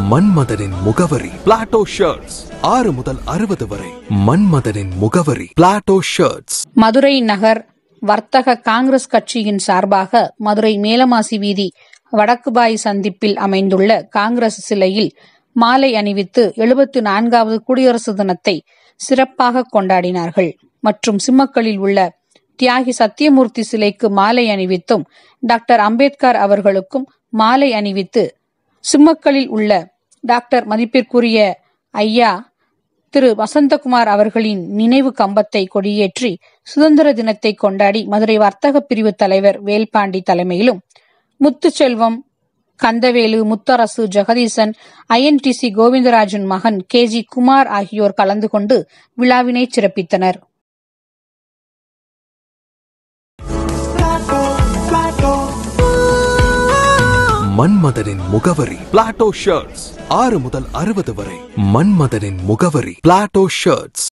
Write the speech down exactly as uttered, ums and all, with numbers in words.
மன்மதனின் முகவரி Plato shirts. ஆறு முதல் அறுபது வரை. மன்மதனின் முகவரி பிளாட்டோ ஷர்ட்ஸ். மதுரை நகர் வர்த்தக காங்கிரஸ் கட்சியின் சார்பாக மதுரை மேலமாசி வீதி வடக்குபாய் சந்திப்பில் அமைந்துள்ள காங்கிரஸ் சிலையில் மாலை அணிவித்து எழுபத்தி நான்காவது குடியரசு தினத்தை சிறப்பாக கொண்டாடினார்கள். மற்றும் சிம்மக்கலில் உள்ள தியாகி சத்தியமூர்த்தி சிலைக்கு மாலை அணிவித்தும் டாக்டர் அம்பேத்கர் அவர்களுக்கும் மாலை அணிவித்து சிம்மக்கலில் உள்ள டாக்டர் மதிப்பிற்குரிய ஐயா திரு வசந்தகுமார் அவர்களின் நினைவு கம்பத்தை கொடியேற்றி சுதந்திர தினத்தை கொண்டாடி மதுரை வர்த்தக பிரிவு தலைவர் வேல்பாண்டி தலைமையிலும் முத்துச்செல்வம், கந்தவேலு, முத்தரசு, ஜெகதீசன், ஐஎன்டிசி கோவிந்தராஜன் மகன் கே ஜி குமார் ஆகியோர் கலந்து கொண்டு விழாவினை சிறப்பித்தனர். மன்மதனின் முகவரி பிளாட்டோ ஷர்ட்ஸ். ஆறு முதல் அறுபது வரை. மன்மதனின் முகவரி பிளாட்டோ ஷர்ட்ஸ்.